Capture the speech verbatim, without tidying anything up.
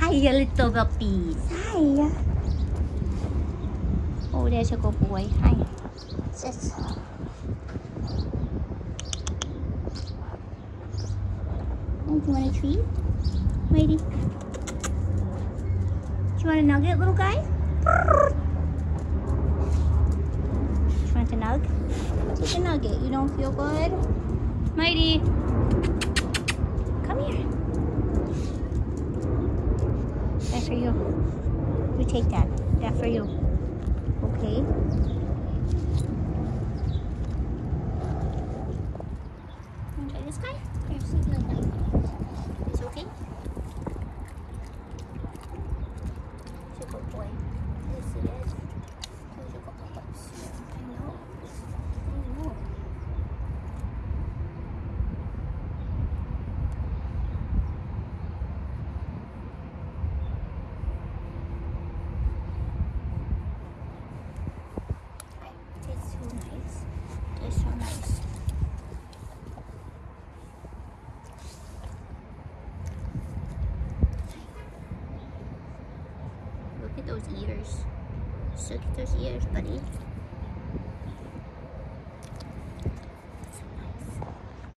Hi, little puppies. Hi. Oh, there's a good boy. Hi. Sis. Oh, do you want a treat? Lady? Do you want a nugget, little guy? Do you want a nug? Take a nugget. You don't feel good? Mighty. Come here. That for you. You take that. That for you. Okay. Want to try this guy? Here, see the guy. Is it okay? He's a good boy. Yes, he is. He's a good boy. I know. I know. It's so nice. It's so nice. Look at those ears. Look at those ears, buddy.